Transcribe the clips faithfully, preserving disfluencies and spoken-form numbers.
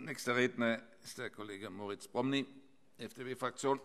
Nächster Redner ist der Kollege Moritz Promny, F D P-Fraktion.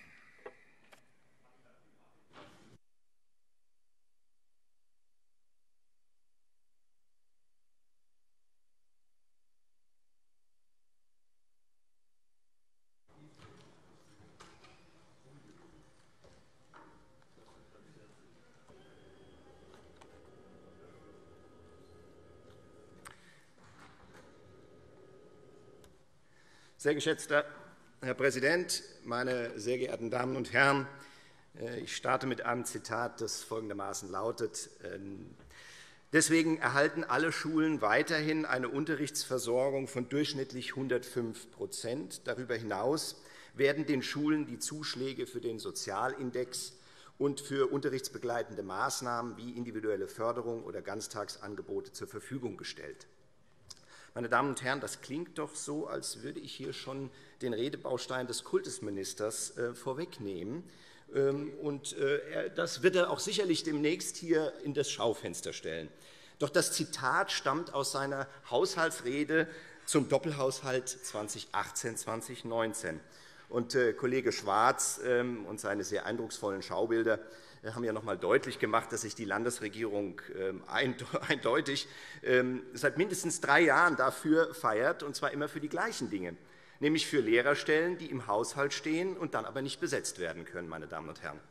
Sehr geschätzter Herr Präsident, meine sehr geehrten Damen und Herren! Ich starte mit einem Zitat, das folgendermaßen lautet: Deswegen erhalten alle Schulen weiterhin eine Unterrichtsversorgung von durchschnittlich hundertfünf Prozent. Darüber hinaus werden den Schulen die Zuschläge für den Sozialindex und für unterrichtsbegleitende Maßnahmen wie individuelle Förderung oder Ganztagsangebote zur Verfügung gestellt. Meine Damen und Herren, das klingt doch so, als würde ich hier schon den Redebaustein des Kultusministers äh, vorwegnehmen. Ähm, und, äh, das wird er auch sicherlich demnächst hier in das Schaufenster stellen. Doch das Zitat stammt aus seiner Haushaltsrede zum Doppelhaushalt zweitausendachtzehn zweitausendneunzehn. Und äh, Kollege Schwarz ähm, und seine sehr eindrucksvollen Schaubilder haben ja noch einmal deutlich gemacht, dass sich die Landesregierung eindeutig seit mindestens drei Jahren dafür feiert, und zwar immer für die gleichen Dinge, nämlich für Lehrerstellen, die im Haushalt stehen und dann aber nicht besetzt werden können. Meine Damen und Herren.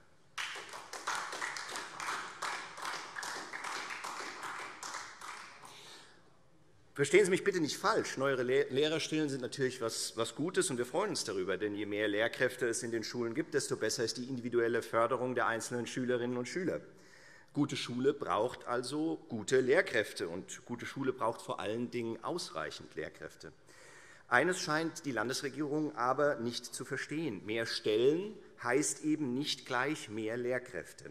Verstehen Sie mich bitte nicht falsch. Neuere Lehrerstellen sind natürlich etwas Gutes, und wir freuen uns darüber. Denn je mehr Lehrkräfte es in den Schulen gibt, desto besser ist die individuelle Förderung der einzelnen Schülerinnen und Schüler. Gute Schule braucht also gute Lehrkräfte, und gute Schule braucht vor allen Dingen ausreichend Lehrkräfte. Eines scheint die Landesregierung aber nicht zu verstehen: Mehr Stellen heißt eben nicht gleich mehr Lehrkräfte.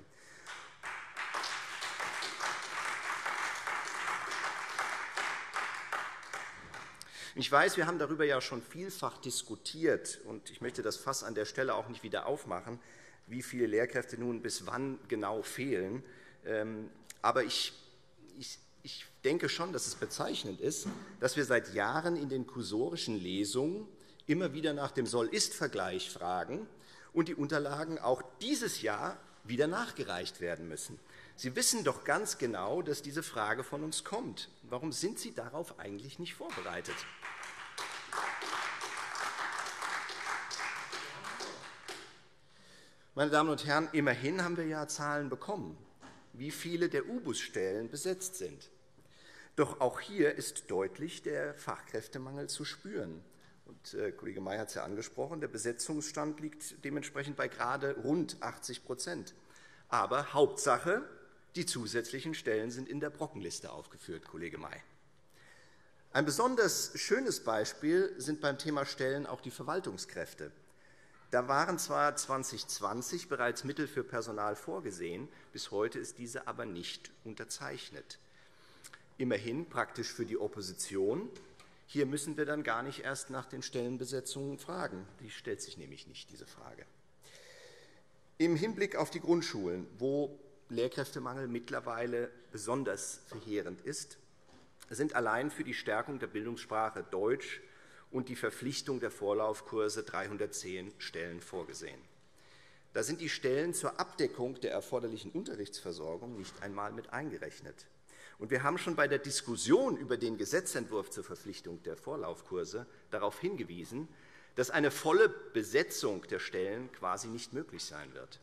Ich weiß, wir haben darüber ja schon vielfach diskutiert, und ich möchte das Fass an der Stelle auch nicht wieder aufmachen, wie viele Lehrkräfte nun bis wann genau fehlen. Aber ich, ich, ich denke schon, dass es bezeichnend ist, dass wir seit Jahren in den kursorischen Lesungen immer wieder nach dem Soll-Ist-Vergleich fragen und die Unterlagen auch dieses Jahr wieder nachgereicht werden müssen. Sie wissen doch ganz genau, dass diese Frage von uns kommt. Warum sind Sie darauf eigentlich nicht vorbereitet? Meine Damen und Herren, immerhin haben wir ja Zahlen bekommen, wie viele der U Bus-Stellen besetzt sind. Doch auch hier ist deutlich der Fachkräftemangel zu spüren. Und, äh, Kollege May hat es ja angesprochen, der Besetzungsstand liegt dementsprechend bei gerade rund achtzig Prozent. Aber Hauptsache, die zusätzlichen Stellen sind in der Brockenliste aufgeführt, Kollege May. Ein besonders schönes Beispiel sind beim Thema Stellen auch die Verwaltungskräfte. Da waren zwar zweitausendzwanzig bereits Mittel für Personal vorgesehen, bis heute ist diese aber nicht unterzeichnet. Immerhin praktisch für die Opposition. Hier müssen wir dann gar nicht erst nach den Stellenbesetzungen fragen. Die stellt sich nämlich nicht, diese Frage. Im Hinblick auf die Grundschulen, wo Lehrkräftemangel mittlerweile besonders verheerend ist, sind allein für die Stärkung der Bildungssprache Deutsch und die Verpflichtung der Vorlaufkurse dreihundertzehn Stellen vorgesehen. Da sind die Stellen zur Abdeckung der erforderlichen Unterrichtsversorgung nicht einmal mit eingerechnet. Und wir haben schon bei der Diskussion über den Gesetzentwurf zur Verpflichtung der Vorlaufkurse darauf hingewiesen, dass eine volle Besetzung der Stellen quasi nicht möglich sein wird.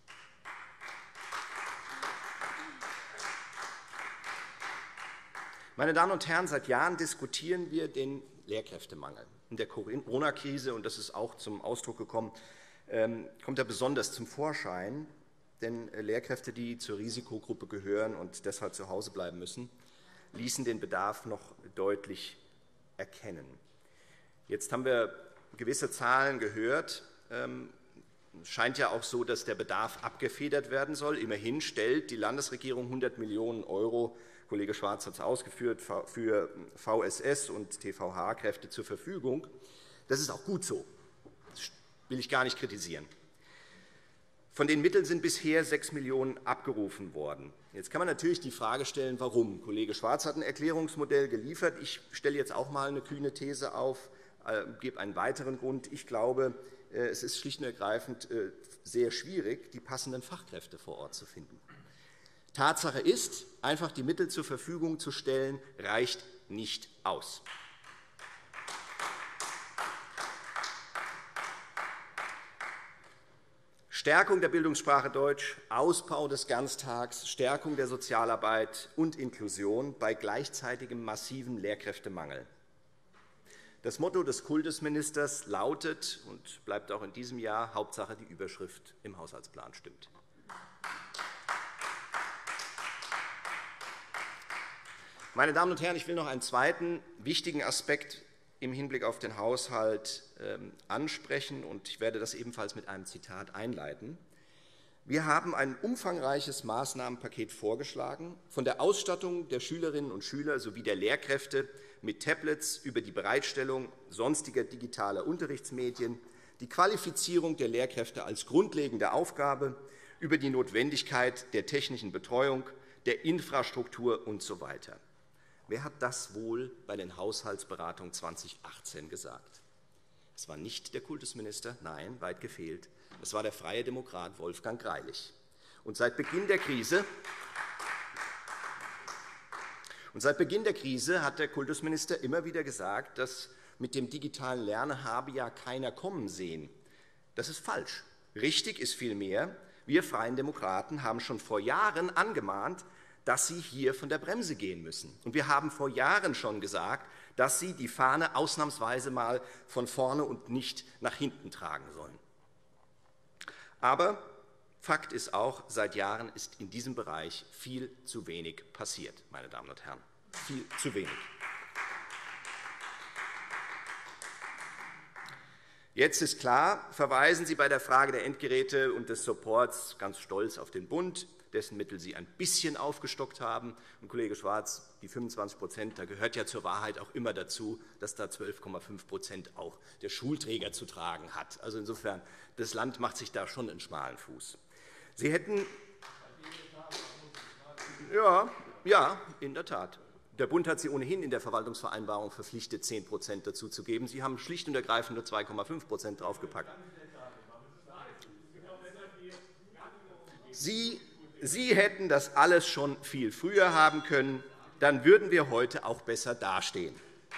Meine Damen und Herren, seit Jahren diskutieren wir den Lehrkräftemangel. In der Corona-Krise, und das ist auch zum Ausdruck gekommen, kommt er besonders zum Vorschein. Denn Lehrkräfte, die zur Risikogruppe gehören und deshalb zu Hause bleiben müssen, ließen den Bedarf noch deutlich erkennen. Jetzt haben wir gewisse Zahlen gehört. Es scheint ja auch so, dass der Bedarf abgefedert werden soll. Immerhin stellt die Landesregierung hundert Millionen Euro, Kollege Schwarz hat es ausgeführt, für V S S und T V H-Kräfte zur Verfügung. Das ist auch gut so. Das will ich gar nicht kritisieren. Von den Mitteln sind bisher sechs Millionen € abgerufen worden. Jetzt kann man natürlich die Frage stellen, warum. Kollege Schwarz hat ein Erklärungsmodell geliefert. Ich stelle jetzt auch einmal eine kühne These auf. Ich gebe einen weiteren Grund. Ich glaube, es ist schlicht und ergreifend sehr schwierig, die passenden Fachkräfte vor Ort zu finden. Tatsache ist, einfach die Mittel zur Verfügung zu stellen, reicht nicht aus. Stärkung der Bildungssprache Deutsch, Ausbau des Ganztags, Stärkung der Sozialarbeit und Inklusion bei gleichzeitigem massiven Lehrkräftemangel. Das Motto des Kultusministers lautet und bleibt auch in diesem Jahr: Hauptsache die Überschrift im Haushaltsplan stimmt. Meine Damen und Herren, ich will noch einen zweiten wichtigen Aspekt im Hinblick auf den Haushalt ansprechen, und ich werde das ebenfalls mit einem Zitat einleiten. Wir haben ein umfangreiches Maßnahmenpaket vorgeschlagen, von der Ausstattung der Schülerinnen und Schüler sowie der Lehrkräfte mit Tablets über die Bereitstellung sonstiger digitaler Unterrichtsmedien, die Qualifizierung der Lehrkräfte als grundlegende Aufgabe, über die Notwendigkeit der technischen Betreuung, der Infrastruktur usw. Wer hat das wohl bei den Haushaltsberatungen zweitausendachtzehn gesagt? Es war nicht der Kultusminister, nein, weit gefehlt. Es war der freie Demokrat Wolfgang Greilich. Und seit Beginn der Krise, und seit Beginn der Krise hat der Kultusminister immer wieder gesagt, dass mit dem digitalen Lernen habe ja keiner kommen sehen. Das ist falsch. Richtig ist vielmehr, wir Freien Demokraten haben schon vor Jahren angemahnt, dass Sie hier von der Bremse gehen müssen. Und wir haben vor Jahren schon gesagt, dass Sie die Fahne ausnahmsweise mal von vorne und nicht nach hinten tragen sollen. Aber Fakt ist auch, seit Jahren ist in diesem Bereich viel zu wenig passiert, meine Damen und Herren. Viel zu wenig. Jetzt ist klar, verweisen Sie bei der Frage der Endgeräte und des Supports ganz stolz auf den Bund, dessen Mittel Sie ein bisschen aufgestockt haben. Und Kollege Schwarz, die fünfundzwanzig Prozent, da gehört ja zur Wahrheit auch immer dazu, dass da zwölf Komma fünf Prozent auch der Schulträger zu tragen hat. Also insofern, das Land macht sich da schon einen schmalen Fuß. Sie hätten... Ja, ja, in der Tat. Der Bund hat Sie ohnehin in der Verwaltungsvereinbarung verpflichtet, zehn Prozent dazu zu geben. Sie haben schlicht und ergreifend nur zwei Komma fünf Prozent draufgepackt. Sie, Sie hätten das alles schon viel früher haben können. Dann würden wir heute auch besser dastehen.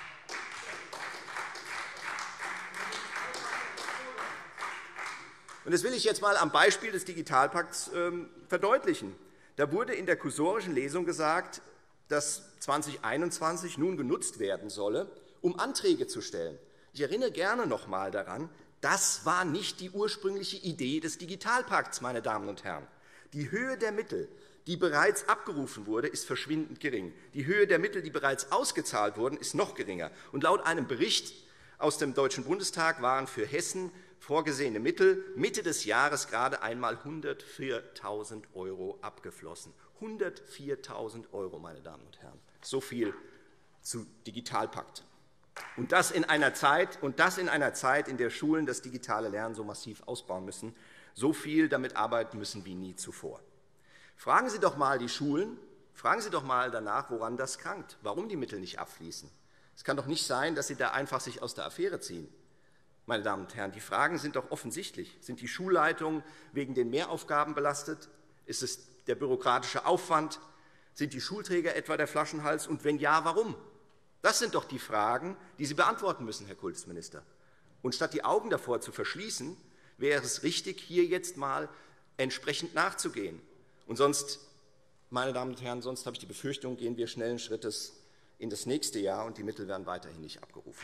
Und das will ich jetzt einmal am Beispiel des Digitalpakts ähm, verdeutlichen. Da wurde in der kursorischen Lesung gesagt, dass zweitausendeinundzwanzig nun genutzt werden solle, um Anträge zu stellen. Ich erinnere gerne noch einmal daran, das war nicht die ursprüngliche Idee des Digitalpakts, meine Damen und Herren. Die Höhe der Mittel, die bereits abgerufen wurde, ist verschwindend gering. Die Höhe der Mittel, die bereits ausgezahlt wurden, ist noch geringer. Und laut einem Bericht aus dem Deutschen Bundestag waren für Hessen vorgesehene Mittel Mitte des Jahres gerade einmal hundertviertausend € abgeflossen. hundertviertausend €, meine Damen und Herren. So viel zu Digitalpakt. Und das in einer Zeit, und das in einer Zeit, in der Schulen das digitale Lernen so massiv ausbauen müssen, so viel damit arbeiten müssen wie nie zuvor. Fragen Sie doch einmal die Schulen, fragen Sie doch einmal danach, woran das krankt, warum die Mittel nicht abfließen. Es kann doch nicht sein, dass Sie da einfach sich aus der Affäre ziehen. Meine Damen und Herren, die Fragen sind doch offensichtlich. Sind die Schulleitungen wegen den Mehraufgaben belastet? Ist es der bürokratische Aufwand? Sind die Schulträger etwa der Flaschenhals? Und wenn ja, warum? Das sind doch die Fragen, die Sie beantworten müssen, Herr Kultusminister. Und statt die Augen davor zu verschließen, wäre es richtig, hier jetzt einmal entsprechend nachzugehen. Und sonst, meine Damen und Herren, sonst habe ich die Befürchtung, gehen wir schnellen Schrittes in das nächste Jahr, und die Mittel werden weiterhin nicht abgerufen.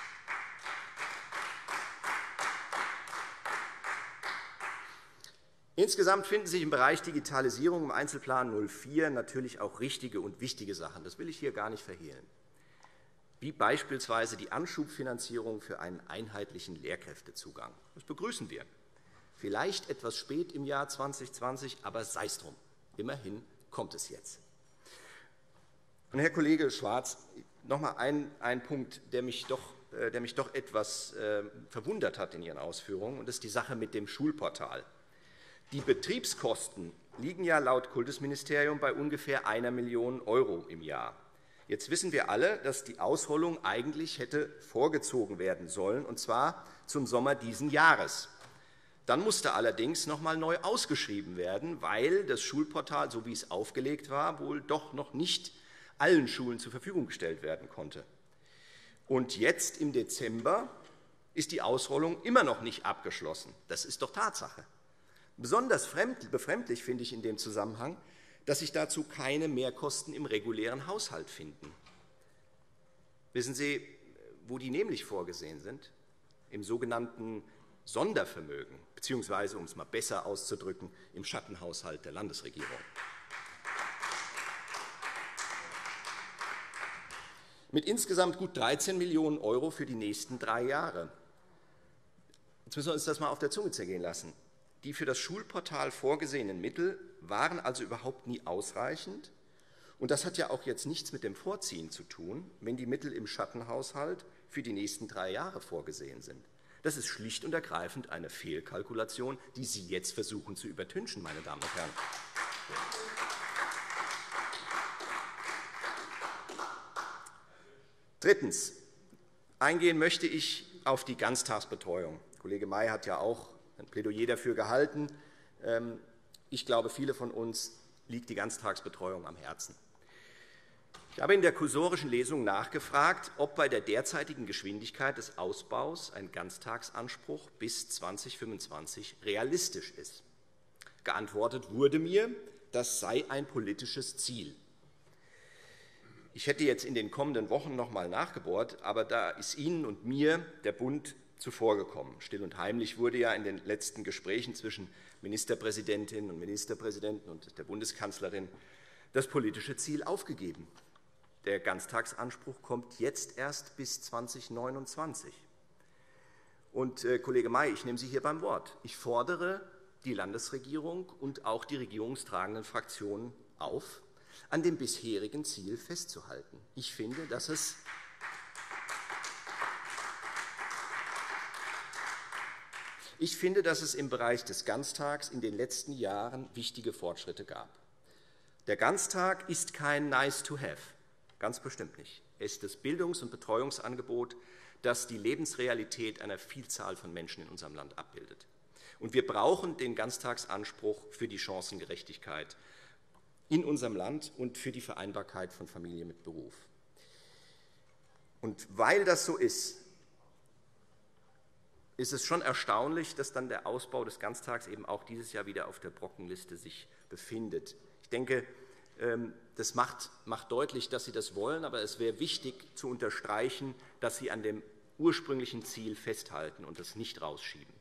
Insgesamt finden sich im Bereich Digitalisierung im Einzelplan null vier natürlich auch richtige und wichtige Sachen. Das will ich hier gar nicht verhehlen, wie beispielsweise die Anschubfinanzierung für einen einheitlichen Lehrkräftezugang. Das begrüßen wir. Vielleicht etwas spät im Jahr zweitausendzwanzig, aber sei es drum. Immerhin kommt es jetzt. Und Herr Kollege Schwarz, noch einmal ein, ein Punkt, der mich, doch, der mich doch etwas äh, verwundert hat in Ihren Ausführungen, und das ist die Sache mit dem Schulportal. Die Betriebskosten liegen ja laut Kultusministerium bei ungefähr einer Million Euro im Jahr. Jetzt wissen wir alle, dass die Ausrollung eigentlich hätte vorgezogen werden sollen, und zwar zum Sommer diesen Jahres. Dann musste allerdings noch einmal neu ausgeschrieben werden, weil das Schulportal, so wie es aufgelegt war, wohl doch noch nicht allen Schulen zur Verfügung gestellt werden konnte. Und jetzt im Dezember ist die Ausrollung immer noch nicht abgeschlossen. Das ist doch Tatsache. Besonders befremdlich finde ich in dem Zusammenhang, dass sich dazu keine Mehrkosten im regulären Haushalt finden. Wissen Sie, wo die nämlich vorgesehen sind? Im sogenannten Sondervermögen, beziehungsweise, um es mal besser auszudrücken, im Schattenhaushalt der Landesregierung. Mit insgesamt gut dreizehn Millionen Euro für die nächsten drei Jahre. Jetzt müssen wir uns das mal auf der Zunge zergehen lassen. Die für das Schulportal vorgesehenen Mittel waren also überhaupt nie ausreichend. Und das hat ja auch jetzt nichts mit dem Vorziehen zu tun, wenn die Mittel im Schattenhaushalt für die nächsten drei Jahre vorgesehen sind. Das ist schlicht und ergreifend eine Fehlkalkulation, die Sie jetzt versuchen zu übertünchen, meine Damen und Herren. Drittens. Eingehen möchte ich auf die Ganztagsbetreuung. Kollege May hat ja auch ein Plädoyer dafür gehalten. Ich glaube, viele von uns liegt die Ganztagsbetreuung am Herzen. Ich habe in der kursorischen Lesung nachgefragt, ob bei der derzeitigen Geschwindigkeit des Ausbaus ein Ganztagsanspruch bis zweitausendfünfundzwanzig realistisch ist. Geantwortet wurde mir, das sei ein politisches Ziel. Ich hätte jetzt in den kommenden Wochen noch einmal nachgebohrt, aber da ist Ihnen und mir der Bund zuvorgekommen. Still und heimlich wurde ja in den letzten Gesprächen zwischen Ministerpräsidentinnen und Ministerpräsidenten und der Bundeskanzlerin das politische Ziel aufgegeben. Der Ganztagsanspruch kommt jetzt erst bis zweitausendneunundzwanzig. Und, äh, Kollege May, ich nehme Sie hier beim Wort. Ich fordere die Landesregierung und auch die regierungstragenden Fraktionen auf, an dem bisherigen Ziel festzuhalten. Ich finde, dass es Ich finde, dass es im Bereich des Ganztags in den letzten Jahren wichtige Fortschritte gab. Der Ganztag ist kein Nice-to-have, ganz bestimmt nicht. Er ist das Bildungs- und Betreuungsangebot, das die Lebensrealität einer Vielzahl von Menschen in unserem Land abbildet. Und wir brauchen den Ganztagsanspruch für die Chancengerechtigkeit in unserem Land und für die Vereinbarkeit von Familie mit Beruf. Und weil das so ist, ist es schon erstaunlich, dass dann der Ausbau des Ganztags eben auch dieses Jahr wieder auf der Brockenliste sich befindet. Ich denke, das macht, macht deutlich, dass Sie das wollen, aber es wäre wichtig zu unterstreichen, dass Sie an dem ursprünglichen Ziel festhalten und das nicht rausschieben.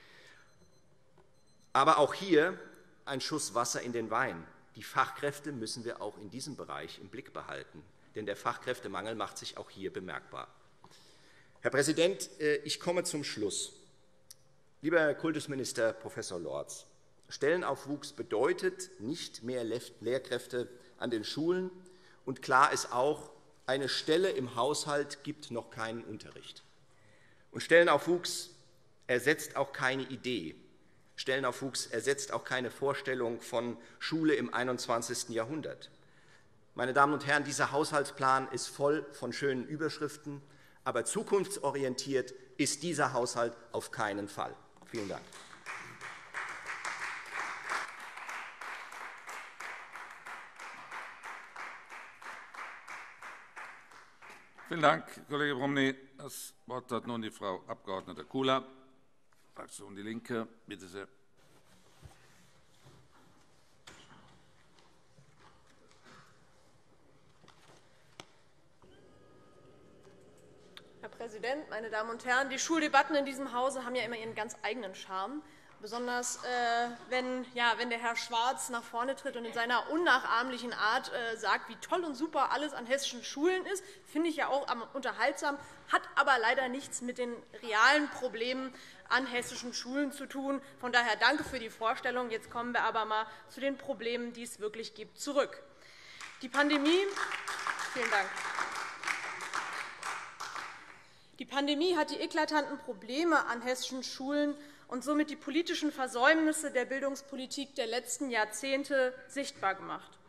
Aber auch hier ein Schuss Wasser in den Wein. Die Fachkräfte müssen wir auch in diesem Bereich im Blick behalten, denn der Fachkräftemangel macht sich auch hier bemerkbar. Herr Präsident, ich komme zum Schluss. Lieber Herr Kultusminister Professor Lorz, Stellenaufwuchs bedeutet nicht mehr Lehrkräfte an den Schulen, und klar ist auch, eine Stelle im Haushalt gibt noch keinen Unterricht. Und Stellenaufwuchs ersetzt auch keine Idee. Stellenaufwuchs ersetzt auch keine Vorstellung von Schule im einundzwanzigsten Jahrhundert. Meine Damen und Herren, dieser Haushaltsplan ist voll von schönen Überschriften, aber zukunftsorientiert ist dieser Haushalt auf keinen Fall. Vielen Dank. Vielen Dank, Kollege Promny. Das Wort hat nun die Frau Abg. Kula, Fraktion DIE LINKE. Bitte sehr. Herr Präsident, meine Damen und Herren! Die Schuldebatten in diesem Hause haben ja immer ihren ganz eigenen Charme. Besonders äh, wenn, ja, wenn der Herr Schwarz nach vorne tritt und in seiner unnachahmlichen Art äh, sagt, wie toll und super alles an hessischen Schulen ist, finde ich ja auch am unterhaltsam, hat aber leider nichts mit den realen Problemen an hessischen Schulen zu tun. Von daher danke für die Vorstellung. Jetzt kommen wir aber mal zu den Problemen, die es wirklich gibt, zurück. Die Pandemie, vielen Dank. Die Pandemie hat die eklatanten Probleme an hessischen Schulen und somit die politischen Versäumnisse der Bildungspolitik der letzten Jahrzehnte sichtbar gemacht.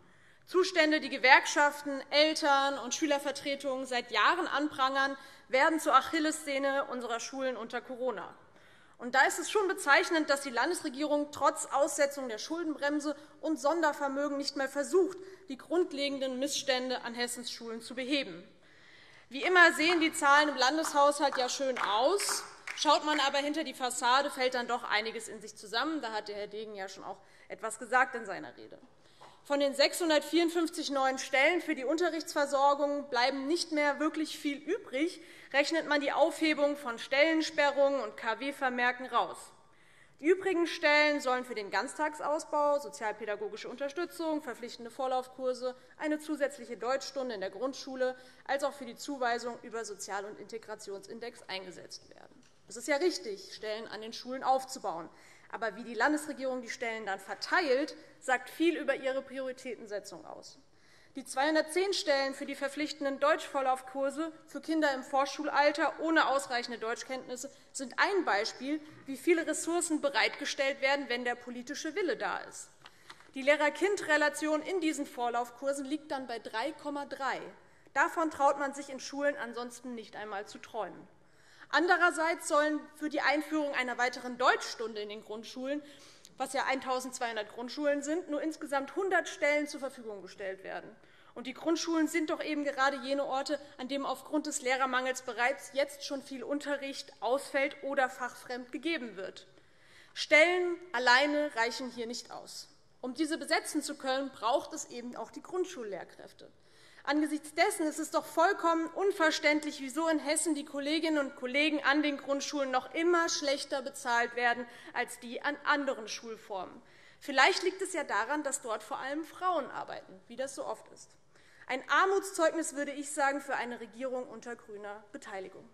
Zustände, die Gewerkschaften, Eltern und Schülervertretungen seit Jahren anprangern, werden zur Achillessehne unserer Schulen unter Corona. Und da ist es schon bezeichnend, dass die Landesregierung trotz Aussetzung der Schuldenbremse und Sondervermögen nicht mehr versucht, die grundlegenden Missstände an Hessens Schulen zu beheben. Wie immer sehen die Zahlen im Landeshaushalt ja schön aus. Schaut man aber hinter die Fassade, fällt dann doch einiges in sich zusammen. Da hat der Herr Degen ja schon auch etwas gesagt in seiner Rede. Von den sechshundertvierundfünfzig neuen Stellen für die Unterrichtsversorgung bleiben nicht mehr wirklich viel übrig, rechnet man die Aufhebung von Stellensperrungen und K W-Vermerken raus. Die übrigen Stellen sollen für den Ganztagsausbau, sozialpädagogische Unterstützung, verpflichtende Vorlaufkurse, eine zusätzliche Deutschstunde in der Grundschule als auch für die Zuweisung über Sozial- und Integrationsindex eingesetzt werden. Es ist ja richtig, Stellen an den Schulen aufzubauen. Aber wie die Landesregierung die Stellen dann verteilt, sagt viel über ihre Prioritätensetzung aus. Die zweihundertzehn Stellen für die verpflichtenden Deutschvorlaufkurse für Kinder im Vorschulalter ohne ausreichende Deutschkenntnisse sind ein Beispiel, wie viele Ressourcen bereitgestellt werden, wenn der politische Wille da ist. Die Lehrer-Kind-Relation in diesen Vorlaufkursen liegt dann bei drei Komma drei. Davon traut man sich in Schulen ansonsten nicht einmal zu träumen. Andererseits sollen für die Einführung einer weiteren Deutschstunde in den Grundschulen, was ja eintausendzweihundert Grundschulen sind, nur insgesamt hundert Stellen zur Verfügung gestellt werden. Und die Grundschulen sind doch eben gerade jene Orte, an denen aufgrund des Lehrermangels bereits jetzt schon viel Unterricht ausfällt oder fachfremd gegeben wird. Stellen alleine reichen hier nicht aus. Um diese besetzen zu können, braucht es eben auch die Grundschullehrkräfte. Angesichts dessen ist es doch vollkommen unverständlich, wieso in Hessen die Kolleginnen und Kollegen an den Grundschulen noch immer schlechter bezahlt werden als die an anderen Schulformen. Vielleicht liegt es ja daran, dass dort vor allem Frauen arbeiten, wie das so oft ist. Ein Armutszeugnis, würde ich sagen, für eine Regierung unter grüner Beteiligung.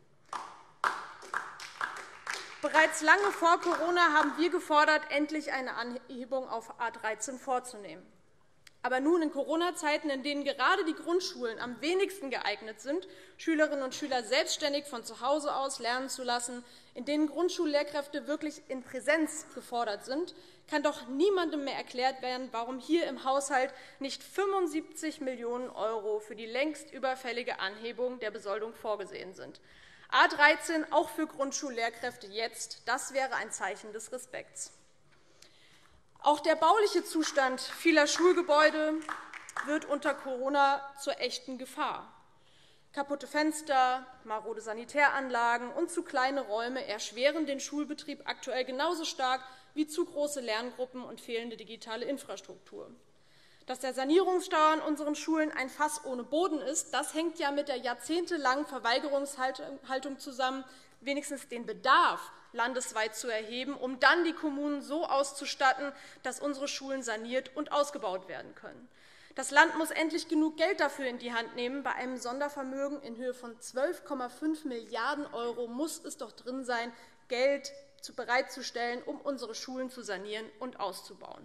Bereits lange vor Corona haben wir gefordert, endlich eine Anhebung auf A dreizehn vorzunehmen. Aber nun in Corona-Zeiten, in denen gerade die Grundschulen am wenigsten geeignet sind, Schülerinnen und Schüler selbstständig von zu Hause aus lernen zu lassen, in denen Grundschullehrkräfte wirklich in Präsenz gefordert sind, kann doch niemandem mehr erklärt werden, warum hier im Haushalt nicht fünfundsiebzig Millionen Euro für die längst überfällige Anhebung der Besoldung vorgesehen sind. A dreizehn auch für Grundschullehrkräfte jetzt, das wäre ein Zeichen des Respekts. Auch der bauliche Zustand vieler Schulgebäude wird unter Corona zur echten Gefahr. Kaputte Fenster, marode Sanitäranlagen und zu kleine Räume erschweren den Schulbetrieb aktuell genauso stark wie zu große Lerngruppen und fehlende digitale Infrastruktur. Dass der Sanierungsstau an unseren Schulen ein Fass ohne Boden ist, das hängt ja mit der jahrzehntelangen Verweigerungshaltung zusammen, wenigstens den Bedarf landesweit zu erheben, um dann die Kommunen so auszustatten, dass unsere Schulen saniert und ausgebaut werden können. Das Land muss endlich genug Geld dafür in die Hand nehmen. Bei einem Sondervermögen in Höhe von zwölf Komma fünf Milliarden Euro muss es doch drin sein, Geld bereitzustellen, um unsere Schulen zu sanieren und auszubauen.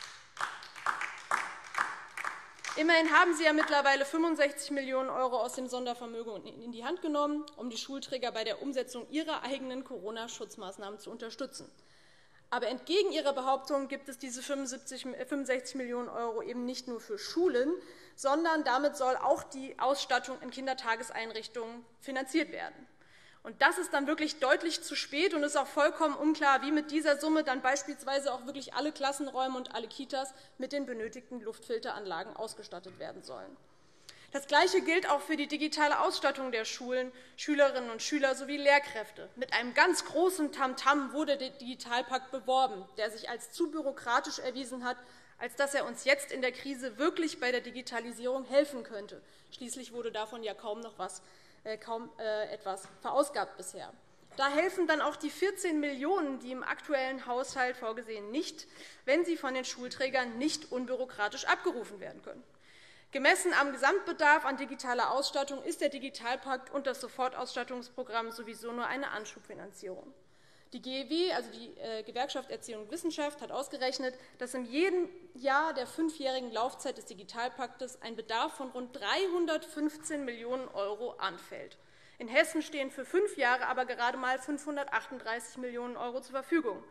Immerhin haben Sie ja mittlerweile fünfundsechzig Millionen Euro aus dem Sondervermögen in die Hand genommen, um die Schulträger bei der Umsetzung ihrer eigenen Corona-Schutzmaßnahmen zu unterstützen. Aber entgegen Ihrer Behauptung gibt es diese fünfundsechzig Millionen Euro eben nicht nur für Schulen, sondern damit soll auch die Ausstattung in Kindertageseinrichtungen finanziert werden. Und das ist dann wirklich deutlich zu spät und ist auch vollkommen unklar, wie mit dieser Summe dann beispielsweise auch wirklich alle Klassenräume und alle Kitas mit den benötigten Luftfilteranlagen ausgestattet werden sollen. Das Gleiche gilt auch für die digitale Ausstattung der Schulen, Schülerinnen und Schüler sowie Lehrkräfte. Mit einem ganz großen Tamtam wurde der Digitalpakt beworben, der sich als zu bürokratisch erwiesen hat, als dass er uns jetzt in der Krise wirklich bei der Digitalisierung helfen könnte. Schließlich wurde davon ja kaum noch was kaum etwas verausgabt bisher. Da helfen dann auch die vierzehn Millionen €, die im aktuellen Haushalt vorgesehen, nicht, wenn sie von den Schulträgern nicht unbürokratisch abgerufen werden können. Gemessen am Gesamtbedarf an digitaler Ausstattung ist der Digitalpakt und das Sofortausstattungsprogramm sowieso nur eine Anschubfinanzierung. Die G E W, also die Gewerkschaft Erziehung und Wissenschaft, hat ausgerechnet, dass in jedem Jahr der fünfjährigen Laufzeit des Digitalpaktes ein Bedarf von rund dreihundertfünfzehn Millionen Euro anfällt. In Hessen stehen für fünf Jahre aber gerade einmal fünfhundertachtunddreißig Millionen Euro zur Verfügung.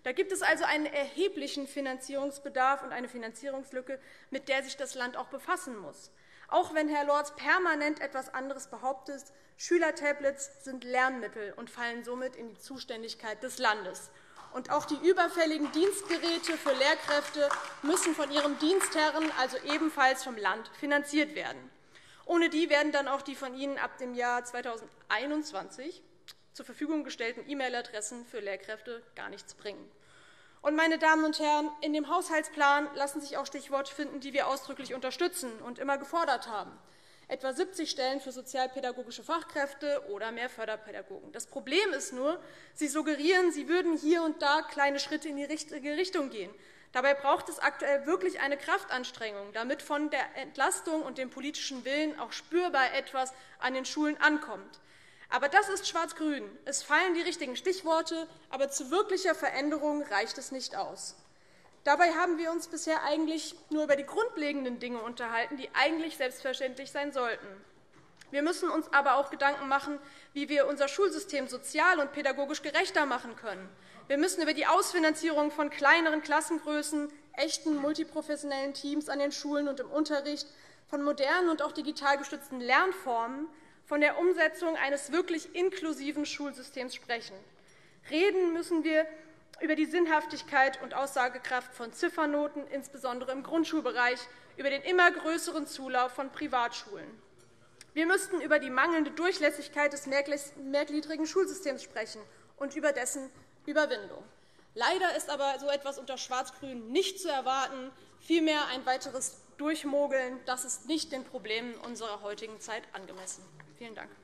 Da gibt es also einen erheblichen Finanzierungsbedarf und eine Finanzierungslücke, mit der sich das Land auch befassen muss. Auch wenn Herr Lorz permanent etwas anderes behauptet, Schülertablets sind Lernmittel und fallen somit in die Zuständigkeit des Landes. Und auch die überfälligen Dienstgeräte für Lehrkräfte müssen von ihrem Dienstherren, also ebenfalls vom Land, finanziert werden. Ohne die werden dann auch die von Ihnen ab dem Jahr zweitausendeinundzwanzig zur Verfügung gestellten E-Mail-Adressen für Lehrkräfte gar nichts bringen. Und, meine Damen und Herren, in dem Haushaltsplan lassen sich auch Stichworte finden, die wir ausdrücklich unterstützen und immer gefordert haben, etwa siebzig Stellen für sozialpädagogische Fachkräfte oder mehr Förderpädagogen. Das Problem ist nur, Sie suggerieren, Sie würden hier und da kleine Schritte in die richtige Richtung gehen. Dabei braucht es aktuell wirklich eine Kraftanstrengung, damit von der Entlastung und dem politischen Willen auch spürbar etwas an den Schulen ankommt. Aber das ist Schwarz-Grün. Es fallen die richtigen Stichworte, aber zu wirklicher Veränderung reicht es nicht aus. Dabei haben wir uns bisher eigentlich nur über die grundlegenden Dinge unterhalten, die eigentlich selbstverständlich sein sollten. Wir müssen uns aber auch Gedanken machen, wie wir unser Schulsystem sozial und pädagogisch gerechter machen können. Wir müssen über die Ausfinanzierung von kleineren Klassengrößen, echten multiprofessionellen Teams an den Schulen und im Unterricht, von modernen und auch digital gestützten Lernformen, von der Umsetzung eines wirklich inklusiven Schulsystems sprechen. Reden müssen wir über die Sinnhaftigkeit und Aussagekraft von Ziffernoten, insbesondere im Grundschulbereich, über den immer größeren Zulauf von Privatschulen. Wir müssten über die mangelnde Durchlässigkeit des mehrgliedrigen Schulsystems sprechen und über dessen Überwindung. Leider ist aber so etwas unter Schwarz-Grün nicht zu erwarten, vielmehr ein weiteres Durchmogeln. Das ist nicht den Problemen unserer heutigen Zeit angemessen. Vielen Dank.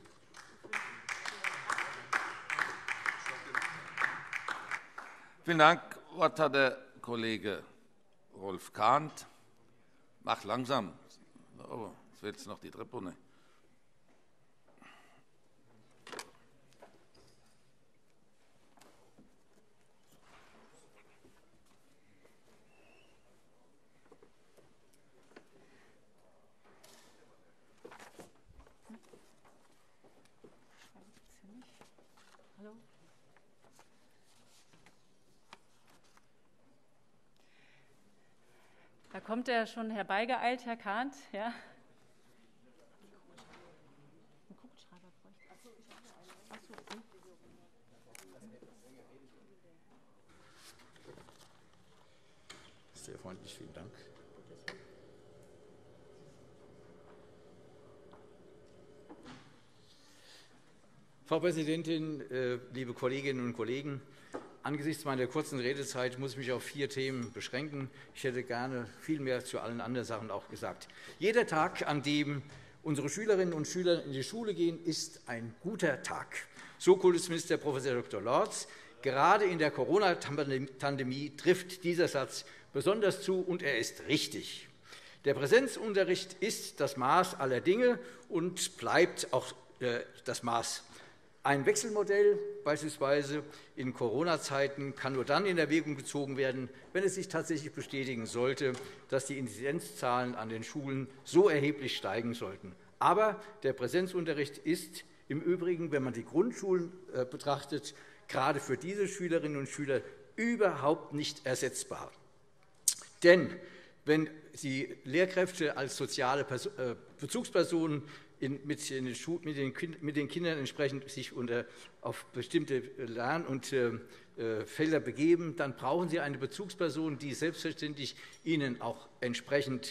Vielen Dank. Das Wort hat der Kollege Rolf Kahnt. Mach langsam. Oh, jetzt wird es noch die Treppe runter. Da kommt er schon herbeigeeilt, Herr Kahnt. Ja. Sehr freundlich, vielen Dank. Frau Präsidentin, liebe Kolleginnen und Kollegen! Angesichts meiner kurzen Redezeit muss ich mich auf vier Themen beschränken. Ich hätte gerne viel mehr zu allen anderen Sachen auch gesagt. Jeder Tag, an dem unsere Schülerinnen und Schüler in die Schule gehen, ist ein guter Tag. So Kultusminister Prof Doktor Lorz. Gerade in der Corona-Pandemie trifft dieser Satz besonders zu, und er ist richtig. Der Präsenzunterricht ist das Maß aller Dinge und bleibt auch das Maß. Ein Wechselmodell beispielsweise in Corona-Zeiten kann nur dann in Erwägung gezogen werden, wenn es sich tatsächlich bestätigen sollte, dass die Inzidenzzahlen an den Schulen so erheblich steigen sollten. Aber der Präsenzunterricht ist im Übrigen, wenn man die Grundschulen betrachtet, gerade für diese Schülerinnen und Schüler überhaupt nicht ersetzbar. Denn wenn Sie Lehrkräfte als soziale Bezugspersonen In, mit, in den Schu mit, den, mit den Kindern entsprechend sich unter, auf bestimmte Lern- und äh, Felder begeben, dann brauchen Sie eine Bezugsperson, die selbstverständlich Ihnen auch entsprechend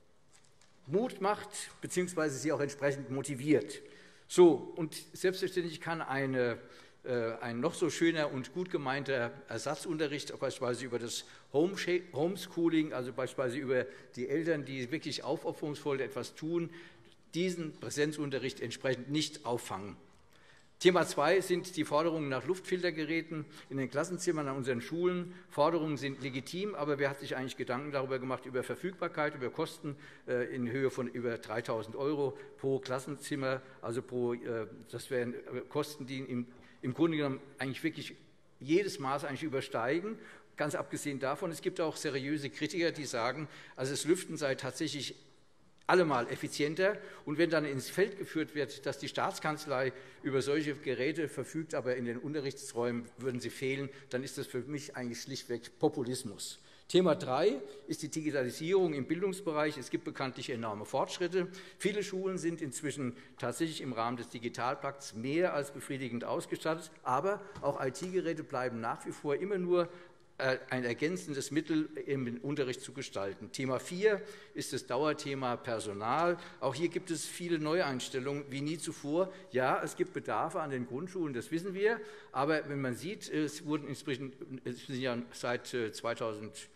Mut macht bzw. Sie auch entsprechend motiviert. So, und selbstverständlich kann eine, äh, ein noch so schöner und gut gemeinter Ersatzunterricht, beispielsweise über das Homeschooling, also beispielsweise über die Eltern, die wirklich aufopferungsvoll etwas tun, diesen Präsenzunterricht entsprechend nicht auffangen. Thema zwei sind die Forderungen nach Luftfiltergeräten in den Klassenzimmern an unseren Schulen. Forderungen sind legitim, aber wer hat sich eigentlich Gedanken darüber gemacht, über Verfügbarkeit, über Kosten in Höhe von über dreitausend Euro pro Klassenzimmer, also pro, das wären Kosten, die im, im Grunde genommen eigentlich wirklich jedes Maß eigentlich übersteigen. Ganz abgesehen davon, es gibt auch seriöse Kritiker, die sagen, also das Lüften sei tatsächlich allemal effizienter. Und wenn dann ins Feld geführt wird, dass die Staatskanzlei über solche Geräte verfügt, aber in den Unterrichtsräumen würden sie fehlen, dann ist das für mich eigentlich schlichtweg Populismus. Thema drei ist die Digitalisierung im Bildungsbereich. Es gibt bekanntlich enorme Fortschritte. Viele Schulen sind inzwischen tatsächlich im Rahmen des Digitalpakts mehr als befriedigend ausgestattet. Aber auch I T-Geräte bleiben nach wie vor immer nur ein ergänzendes Mittel, im Unterricht zu gestalten. Thema vier ist das Dauerthema Personal. Auch hier gibt es viele Neueinstellungen wie nie zuvor. Ja, es gibt Bedarfe an den Grundschulen, das wissen wir. Aber wenn man sieht, es wurden inzwischen es sind ja seit zweitausendachtzehn,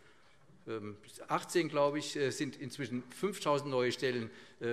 glaube ich, sind inzwischen fünftausend neue Stellen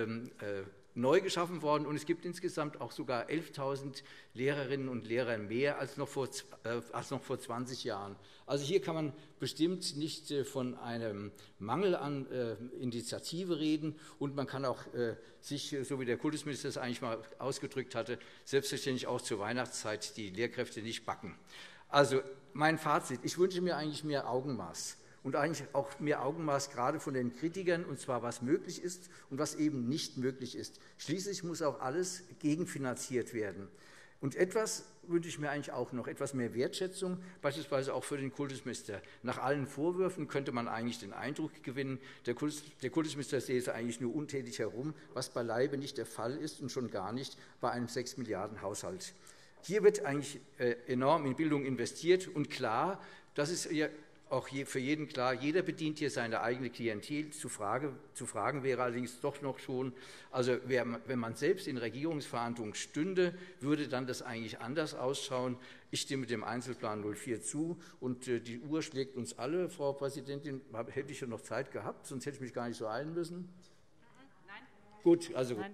neu geschaffen worden, und es gibt insgesamt auch sogar elftausend Lehrerinnen und Lehrer mehr als noch vor, äh, als noch vor zwanzig Jahren. Also hier kann man bestimmt nicht äh, von einem Mangel an äh, Initiative reden, und man kann auch äh, sich, so wie der Kultusminister es eigentlich mal ausgedrückt hatte, selbstverständlich auch zur Weihnachtszeit die Lehrkräfte nicht backen. Also mein Fazit: Ich wünsche mir eigentlich mehr Augenmaß. Und eigentlich auch mehr Augenmaß gerade von den Kritikern, und zwar was möglich ist und was eben nicht möglich ist. Schließlich muss auch alles gegenfinanziert werden. Und etwas wünsche ich mir eigentlich auch noch, etwas mehr Wertschätzung, beispielsweise auch für den Kultusminister. Nach allen Vorwürfen könnte man eigentlich den Eindruck gewinnen, der, Kultus, der Kultusminister säße eigentlich nur untätig herum, was beileibe nicht der Fall ist und schon gar nicht bei einem sechs Milliarden Haushalt. Hier wird eigentlich äh, enorm in Bildung investiert, und klar, das ist ja auch für jeden klar, jeder bedient hier seine eigene Klientel. Zu, Frage, zu fragen wäre allerdings doch noch schon, also wer, wenn man selbst in Regierungsverhandlungen stünde, würde dann das eigentlich anders ausschauen. Ich stimme dem Einzelplan null vier zu, und äh, die Uhr schlägt uns alle. Frau Präsidentin, hätte ich ja noch Zeit gehabt, sonst hätte ich mich gar nicht so eilen müssen. Nein. Gut, also gut. Nein.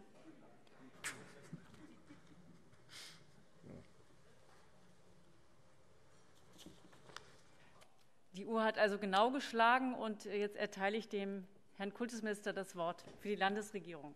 Die Uhr hat also genau geschlagen, und jetzt erteile ich dem Herrn Kultusminister das Wort für die Landesregierung.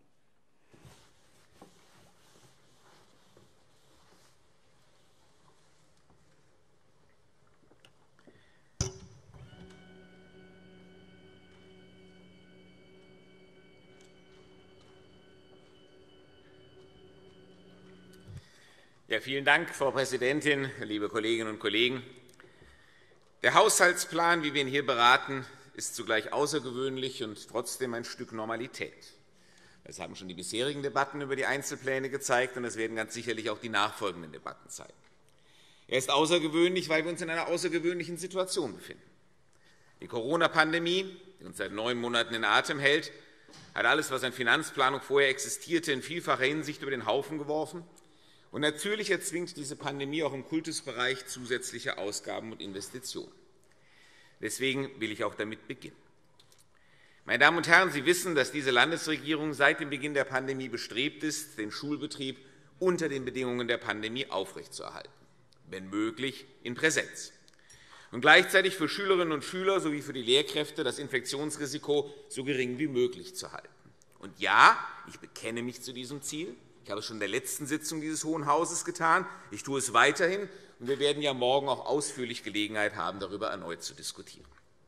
Ja, vielen Dank, Frau Präsidentin, liebe Kolleginnen und Kollegen. Der Haushaltsplan, wie wir ihn hier beraten, ist zugleich außergewöhnlich und trotzdem ein Stück Normalität. Das haben schon die bisherigen Debatten über die Einzelpläne gezeigt, und das werden ganz sicherlich auch die nachfolgenden Debatten zeigen. Er ist außergewöhnlich, weil wir uns in einer außergewöhnlichen Situation befinden. Die Corona-Pandemie, die uns seit neun Monaten in Atem hält, hat alles, was an Finanzplanung vorher existierte, in vielfacher Hinsicht über den Haufen geworfen. Und natürlich erzwingt diese Pandemie auch im Kultusbereich zusätzliche Ausgaben und Investitionen. Deswegen will ich auch damit beginnen. Meine Damen und Herren, Sie wissen, dass diese Landesregierung seit dem Beginn der Pandemie bestrebt ist, den Schulbetrieb unter den Bedingungen der Pandemie aufrechtzuerhalten, wenn möglich in Präsenz, und gleichzeitig für Schülerinnen und Schüler sowie für die Lehrkräfte das Infektionsrisiko so gering wie möglich zu halten. Und ja, ich bekenne mich zu diesem Ziel. Ich habe es schon in der letzten Sitzung dieses Hohen Hauses getan. Ich tue es weiterhin, und wir werden ja morgen auch ausführlich Gelegenheit haben, darüber erneut zu diskutieren.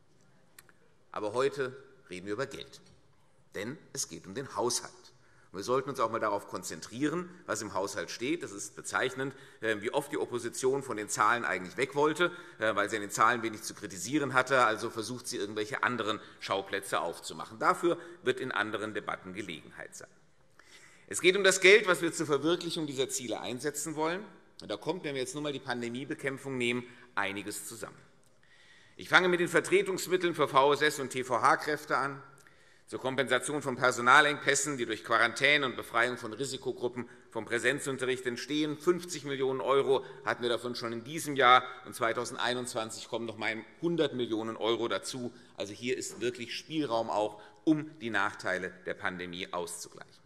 Aber heute reden wir über Geld, denn es geht um den Haushalt. Und wir sollten uns auch einmal darauf konzentrieren, was im Haushalt steht. Das ist bezeichnend, wie oft die Opposition von den Zahlen eigentlich weg wollte, weil sie an den Zahlen wenig zu kritisieren hatte. Also versucht sie, irgendwelche anderen Schauplätze aufzumachen. Dafür wird in anderen Debatten Gelegenheit sein. Es geht um das Geld, das wir zur Verwirklichung dieser Ziele einsetzen wollen. Und da kommt, wenn wir jetzt nur einmal die Pandemiebekämpfung nehmen, einiges zusammen. Ich fange mit den Vertretungsmitteln für V S S und T V H-Kräfte an, zur Kompensation von Personalengpässen, die durch Quarantäne und Befreiung von Risikogruppen vom Präsenzunterricht entstehen. fünfzig Millionen Euro hatten wir davon schon in diesem Jahr, und zweitausendeinundzwanzig kommen noch einmal hundert Millionen Euro dazu. Also hier ist wirklich Spielraum auch, um die Nachteile der Pandemie auszugleichen.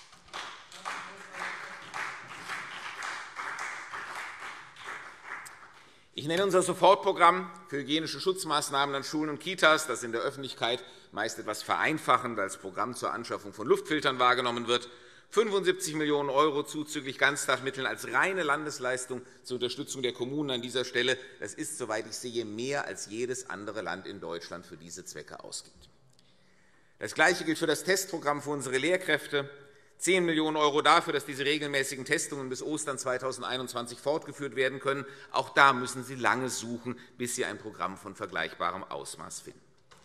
Ich nenne unser Sofortprogramm für hygienische Schutzmaßnahmen an Schulen und Kitas, das in der Öffentlichkeit meist etwas vereinfachend als Programm zur Anschaffung von Luftfiltern wahrgenommen wird. fünfundsiebzig Millionen Euro zuzüglich Ganztagsmitteln als reine Landesleistung zur Unterstützung der Kommunen an dieser Stelle. Das ist, soweit ich sehe, mehr als jedes andere Land in Deutschland für diese Zwecke ausgibt. Das Gleiche gilt für das Testprogramm für unsere Lehrkräfte. zehn Millionen € dafür, dass diese regelmäßigen Testungen bis Ostern zweitausendeinundzwanzig fortgeführt werden können. Auch da müssen Sie lange suchen, bis Sie ein Programm von vergleichbarem Ausmaß finden.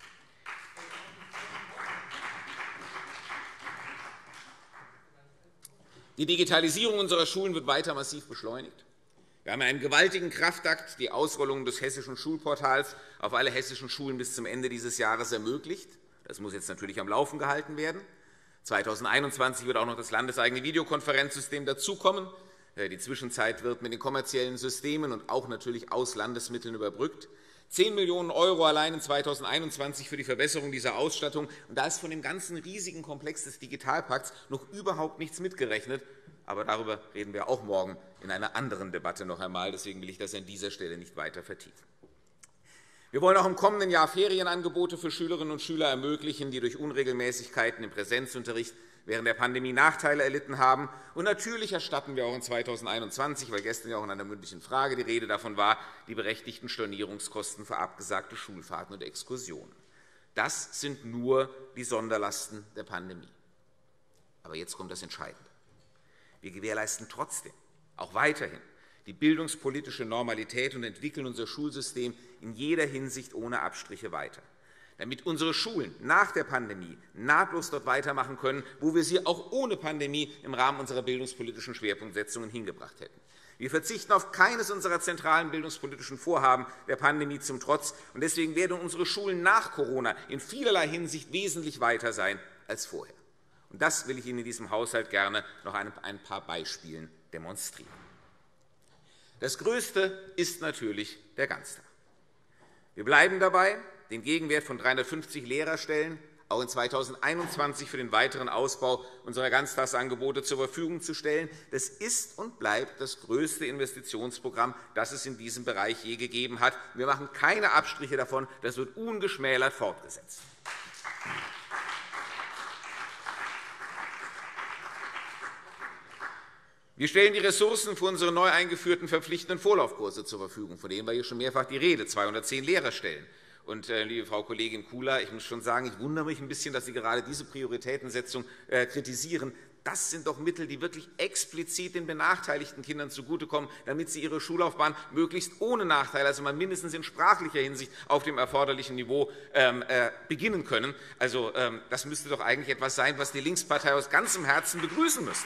Die Digitalisierung unserer Schulen wird weiter massiv beschleunigt. Wir haben einen gewaltigen Kraftakt, die Ausrollung des Hessischen Schulportals auf alle hessischen Schulen bis zum Ende dieses Jahres ermöglicht. Das muss jetzt natürlich am Laufen gehalten werden. zweitausendeinundzwanzig wird auch noch das landeseigene Videokonferenzsystem dazukommen. Die Zwischenzeit wird mit den kommerziellen Systemen und auch natürlich aus Landesmitteln überbrückt. zehn Millionen € allein in zweitausendeinundzwanzig für die Verbesserung dieser Ausstattung. Und da ist von dem ganzen riesigen Komplex des Digitalpakts noch überhaupt nichts mitgerechnet. Aber darüber reden wir auch morgen in einer anderen Debatte noch einmal. Deswegen will ich das an dieser Stelle nicht weiter vertiefen. Wir wollen auch im kommenden Jahr Ferienangebote für Schülerinnen und Schüler ermöglichen, die durch Unregelmäßigkeiten im Präsenzunterricht während der Pandemie Nachteile erlitten haben. Und natürlich erstatten wir auch in zweitausendeinundzwanzig, weil gestern ja auch in einer mündlichen Frage die Rede davon war, die berechtigten Stornierungskosten für abgesagte Schulfahrten und Exkursionen. Das sind nur die Sonderlasten der Pandemie. Aber jetzt kommt das Entscheidende. Wir gewährleisten trotzdem, auch weiterhin, die bildungspolitische Normalität und entwickeln unser Schulsystem in jeder Hinsicht ohne Abstriche weiter, damit unsere Schulen nach der Pandemie nahtlos dort weitermachen können, wo wir sie auch ohne Pandemie im Rahmen unserer bildungspolitischen Schwerpunktsetzungen hingebracht hätten. Wir verzichten auf keines unserer zentralen bildungspolitischen Vorhaben der Pandemie zum Trotz. Und deswegen werden unsere Schulen nach Corona in vielerlei Hinsicht wesentlich weiter sein als vorher. Und das will ich Ihnen in diesem Haushalt gerne noch an ein paar Beispielen demonstrieren. Das Größte ist natürlich der Ganztag. Wir bleiben dabei, den Gegenwert von dreihundertfünfzig Lehrerstellen auch in zweitausendeinundzwanzig für den weiteren Ausbau unserer Ganztagsangebote zur Verfügung zu stellen. Das ist und bleibt das größte Investitionsprogramm, das es in diesem Bereich je gegeben hat. Wir machen keine Abstriche davon. Das wird ungeschmälert fortgesetzt. Wir stellen die Ressourcen für unsere neu eingeführten verpflichtenden Vorlaufkurse zur Verfügung, von denen war hier schon mehrfach die Rede, zweihundertzehn Lehrerstellen. Und, äh, liebe Frau Kollegin Kula, ich muss schon sagen, ich wundere mich ein bisschen, dass Sie gerade diese Prioritätensetzung äh, kritisieren. Das sind doch Mittel, die wirklich explizit den benachteiligten Kindern zugutekommen, damit sie ihre Schullaufbahn möglichst ohne Nachteil, also mal mindestens in sprachlicher Hinsicht auf dem erforderlichen Niveau ähm, äh, beginnen können. Also, ähm, das müsste doch eigentlich etwas sein, was die Linkspartei aus ganzem Herzen begrüßen müsste.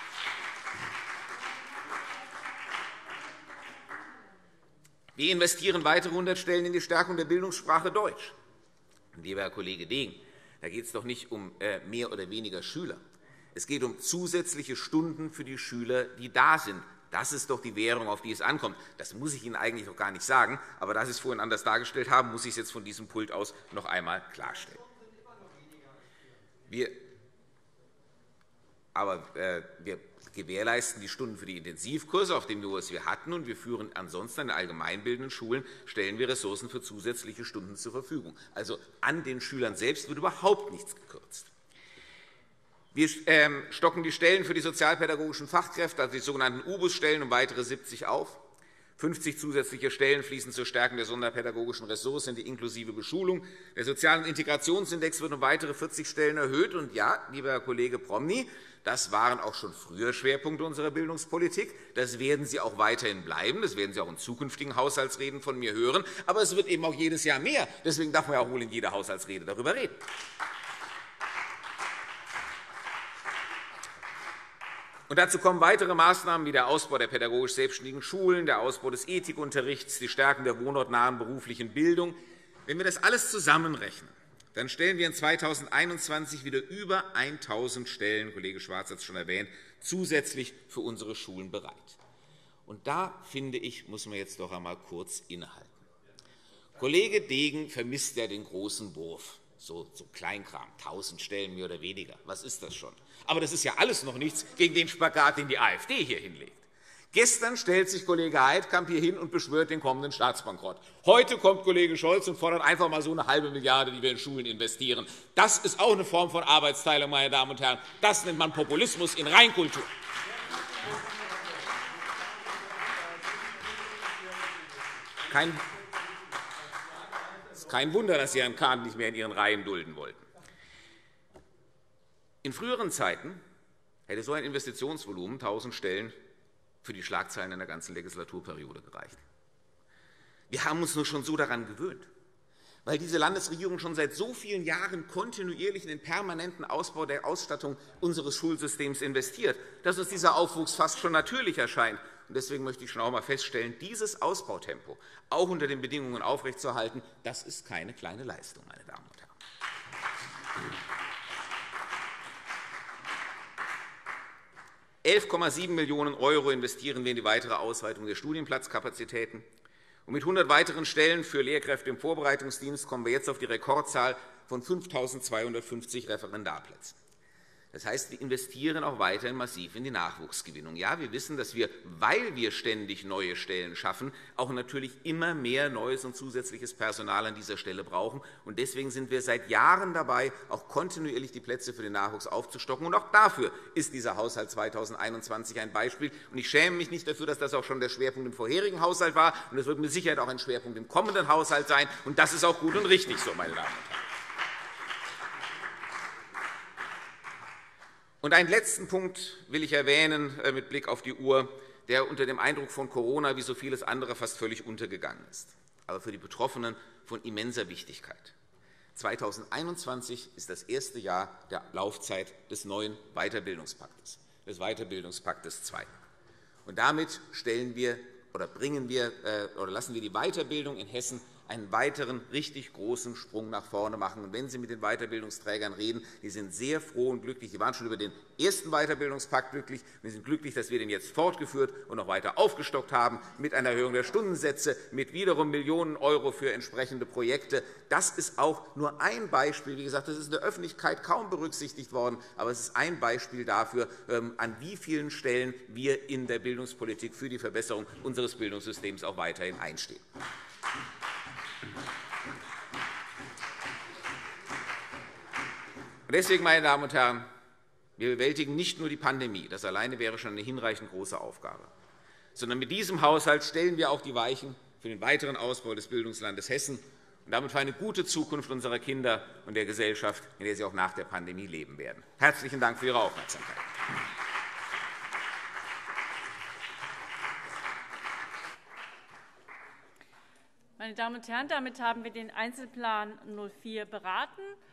Wir investieren weitere hundert Stellen in die Stärkung der Bildungssprache Deutsch. Lieber Herr Kollege Degen, da geht es doch nicht um mehr oder weniger Schüler. Es geht um zusätzliche Stunden für die Schüler, die da sind. Das ist doch die Währung, auf die es ankommt. Das muss ich Ihnen eigentlich noch gar nicht sagen, aber da Sie es vorhin anders dargestellt haben, muss ich es jetzt von diesem Pult aus noch einmal klarstellen. Wir, aber äh, wir gewährleisten die Stunden für die Intensivkurse auf dem Niveau, das wir hatten, und wir führen ansonsten an den allgemeinbildenden Schulen, stellen wir Ressourcen für zusätzliche Stunden zur Verfügung. Also an den Schülern selbst wird überhaupt nichts gekürzt. Wir ähm, stocken die Stellen für die sozialpädagogischen Fachkräfte, also die sogenannten U B U S-Stellen, um weitere siebzig auf. fünfzig zusätzliche Stellen fließen zur Stärkung der sonderpädagogischen Ressourcen in die inklusive Beschulung. Der Sozial- und Integrationsindex wird um weitere vierzig Stellen erhöht. Und ja, lieber Herr Kollege Promny, das waren auch schon früher Schwerpunkte unserer Bildungspolitik. Das werden sie auch weiterhin bleiben. Das werden Sie auch in zukünftigen Haushaltsreden von mir hören. Aber es wird eben auch jedes Jahr mehr. Deswegen darf man ja auch wohl in jeder Haushaltsrede darüber reden. Und dazu kommen weitere Maßnahmen wie der Ausbau der pädagogisch selbstständigen Schulen, der Ausbau des Ethikunterrichts, die Stärkung der wohnortnahen beruflichen Bildung. Wenn wir das alles zusammenrechnen, dann stellen wir in zweitausendeinundzwanzig wieder über tausend Stellen, Kollege Schwarz hat es schon erwähnt, zusätzlich für unsere Schulen bereit. Und da, finde ich, muss man jetzt doch einmal kurz innehalten. Kollege Degen vermisst ja den großen Wurf. So, so Kleinkram, tausend Stellen mehr oder weniger. Was ist das schon? Aber das ist ja alles noch nichts gegen den Spagat, den die AfD hier hinlegt. Gestern stellt sich Kollege Heidkamp hier hin und beschwört den kommenden Staatsbankrott. Heute kommt Kollege Scholz und fordert einfach mal so eine halbe Milliarde, die wir in Schulen investieren. Das ist auch eine Form von Arbeitsteilung, meine Damen und Herren. Das nennt man Populismus in Reinkultur. Kein Kein Wunder, dass Sie Herrn Kahn nicht mehr in Ihren Reihen dulden wollten. In früheren Zeiten hätte so ein Investitionsvolumen, tausend Stellen, für die Schlagzeilen in der ganzen Legislaturperiode gereicht. Wir haben uns nur schon so daran gewöhnt, weil diese Landesregierung schon seit so vielen Jahren kontinuierlich in den permanenten Ausbau der Ausstattung unseres Schulsystems investiert, dass uns dieser Aufwuchs fast schon natürlich erscheint. Und deswegen möchte ich schon auch einmal feststellen, dieses Ausbautempo auch unter den Bedingungen aufrechtzuerhalten, das ist keine kleine Leistung, meine Damen und Herren. elf Komma sieben Millionen Euro investieren wir in die weitere Ausweitung der Studienplatzkapazitäten. Und mit hundert weiteren Stellen für Lehrkräfte im Vorbereitungsdienst kommen wir jetzt auf die Rekordzahl von fünftausendzweihundertfünfzig Referendarplätzen. Das heißt, wir investieren auch weiterhin massiv in die Nachwuchsgewinnung. Ja, wir wissen, dass wir, weil wir ständig neue Stellen schaffen, auch natürlich immer mehr neues und zusätzliches Personal an dieser Stelle brauchen. Und deswegen sind wir seit Jahren dabei, auch kontinuierlich die Plätze für den Nachwuchs aufzustocken. Und auch dafür ist dieser Haushalt zweitausendeinundzwanzig ein Beispiel. Und ich schäme mich nicht dafür, dass das auch schon der Schwerpunkt im vorherigen Haushalt war. Und es wird mit Sicherheit auch ein Schwerpunkt im kommenden Haushalt sein. Und das ist auch gut und richtig so, meine Damen und Herren. Und einen letzten Punkt will ich erwähnen mit Blick auf die Uhr, der unter dem Eindruck von Corona wie so vieles andere fast völlig untergegangen ist, aber für die Betroffenen von immenser Wichtigkeit. zweitausendeinundzwanzig ist das erste Jahr der Laufzeit des neuen Weiterbildungspaktes, des Weiterbildungspaktes zwei. Und damit stellen wir oder bringen wir oder lassen wir die Weiterbildung in Hessen einen weiteren richtig großen Sprung nach vorne machen. Und wenn Sie mit den Weiterbildungsträgern reden, die sind sehr froh und glücklich. Die waren schon über den ersten Weiterbildungspakt glücklich. Wir sind glücklich, dass wir den jetzt fortgeführt und noch weiter aufgestockt haben mit einer Erhöhung der Stundensätze, mit wiederum Millionen Euro für entsprechende Projekte. Das ist auch nur ein Beispiel. Wie gesagt, das ist in der Öffentlichkeit kaum berücksichtigt worden, aber es ist ein Beispiel dafür, an wie vielen Stellen wir in der Bildungspolitik für die Verbesserung unseres Bildungssystems auch weiterhin einstehen. Deswegen, meine Damen und Herren, wir bewältigen nicht nur die Pandemie, das alleine wäre schon eine hinreichend große Aufgabe, sondern mit diesem Haushalt stellen wir auch die Weichen für den weiteren Ausbau des Bildungslandes Hessen und damit für eine gute Zukunft unserer Kinder und der Gesellschaft, in der sie auch nach der Pandemie leben werden. Herzlichen Dank für Ihre Aufmerksamkeit. Meine Damen und Herren, damit haben wir den Einzelplan null vier beraten.